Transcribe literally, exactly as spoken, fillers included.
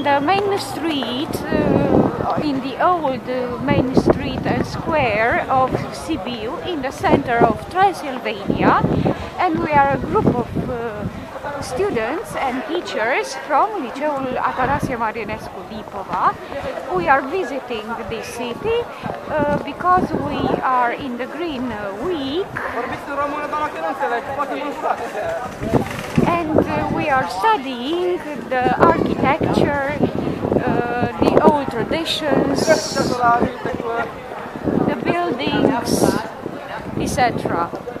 in the main street, uh, in the old uh, main street and square of Sibiu, in the center of Transylvania, and we are a group of uh, students and teachers from Liceul Atanasie Marienescu Lipova. We are visiting this city uh, because we are in the Green Week, and uh, we are studying the architecture, uh, the old traditions, the buildings, et cetera.